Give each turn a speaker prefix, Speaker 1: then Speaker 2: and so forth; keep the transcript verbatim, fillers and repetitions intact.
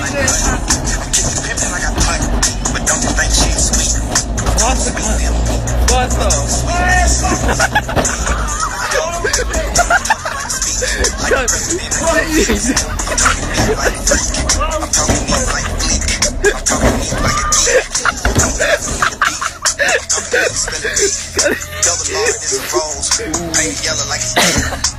Speaker 1: But don't think she's sweet.
Speaker 2: What's the What's the
Speaker 1: Double R, this rolls. Paint yellow like